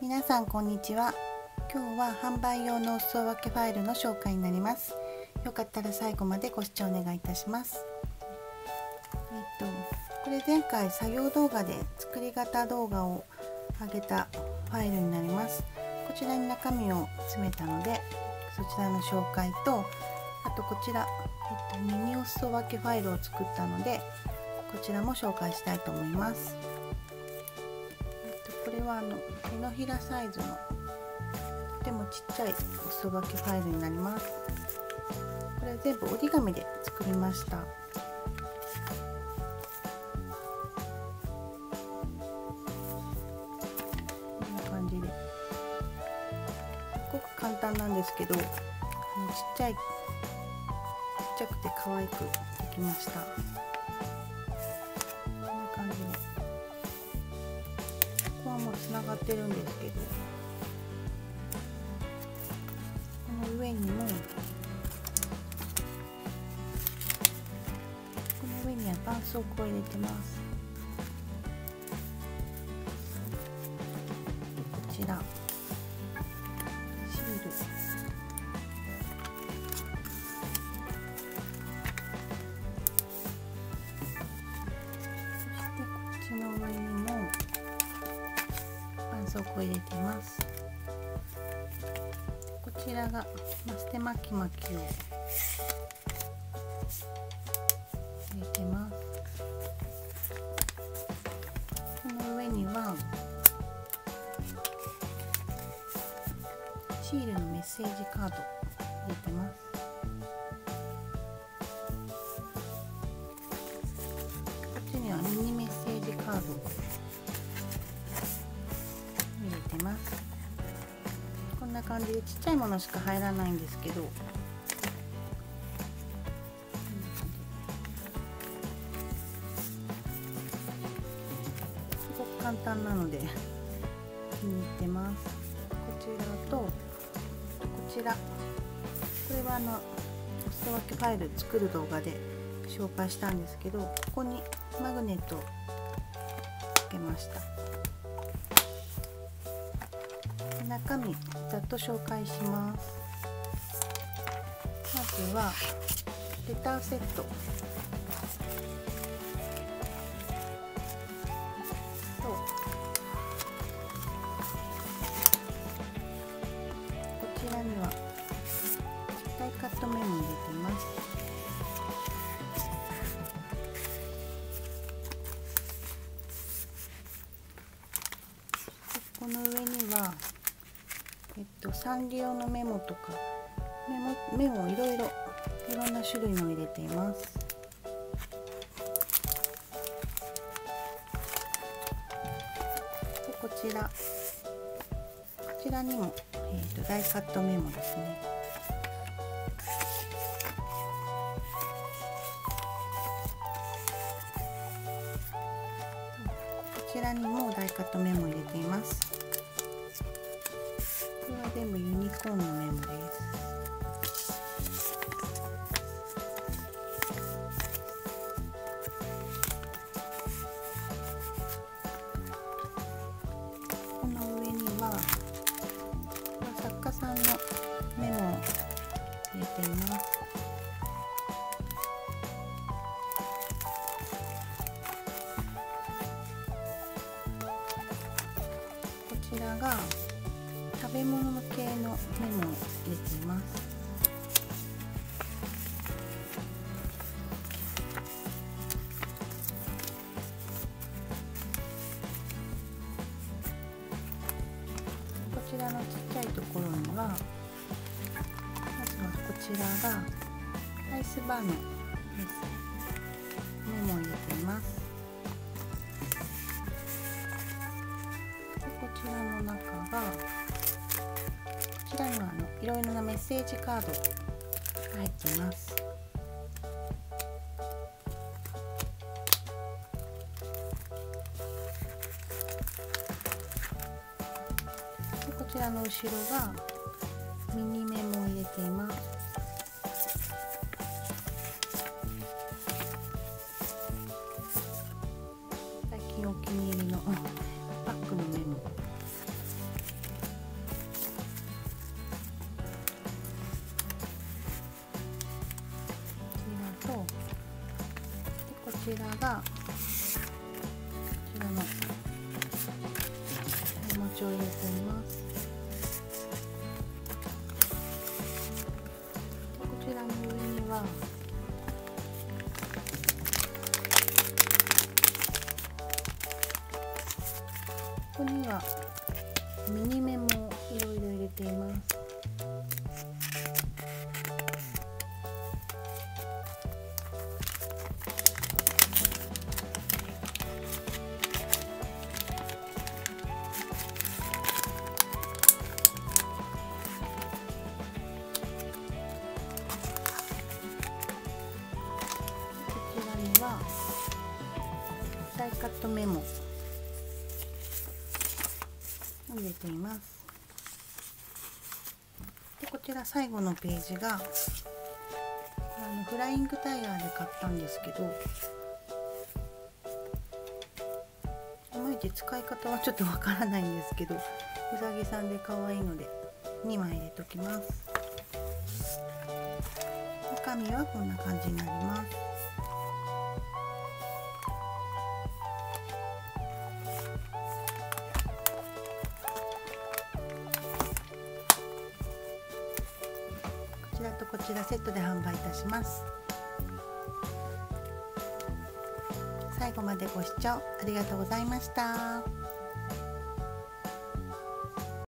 皆さんこんにちは。今日は販売用のお裾分けファイルの紹介になります。よかったら最後までご視聴お願いいたします。これ前回作業動画で作り方動画を上げたファイルになります。こちらに中身を詰めたのでそちらの紹介と、あとこちら、ミニお裾分けファイルを作ったのでこちらも紹介したいと思います。これは手のひらサイズのとてもちっちゃいお裾分けファイルになります。これ全部折り紙で作りました。こんな感じですごく簡単なんですけど、ちっちゃくて可愛くできました。こんな感じで、ここはもうつながってるんですけど、この上にも、この上には絆創膏を入れてます。こちらシール、そしてこっちの上にも絆創膏を入れています。こちらがマステ巻き巻きを入れてます。この上にはシールのメッセージカード入れてます。こっちにはミニメッセージカードを入れてます。こんな感じでちっちゃいものしか入らないんですけど、すごく簡単なので気に入ってます。こちらとこちら、これはお裾分けファイル作る動画で紹介したんですけど、ここにマグネットをつけました。中身ざっと紹介します。まずはレターセットと、こちらには大カットメモを入れています。この上にはサンリオのメモとかメモをいろんな種類のを入れています。でこちらにも、大カットメモですね。こちらにも大カットメモを入れています。これは全部ユニコーンのメモです。この上には作家さんのメモを入れています。こちらが食べ物系のメモを入れています。こちらのちっちゃいところには、まずはこちらがアイスバーのメモを入れています。でこちらの中が、こちらにはいろいろなメッセージカードが入っています。でこちらの後ろがミニメモを入れています。最近お気に入りのパックのメモちらがこちらのお餅を入れています。こちらの上にはここにはミニメモをいろいろ入れています。こちらにはダイカットメモ入れています。でこちら最後のページがフライングタイヤーで買ったんですけど、いまいち使い方はちょっとわからないんですけど、うさぎさんで可愛いので2枚入れときます。中身はこんな感じになります。こちらとこちらセットで販売いたします。最後までご視聴ありがとうございました。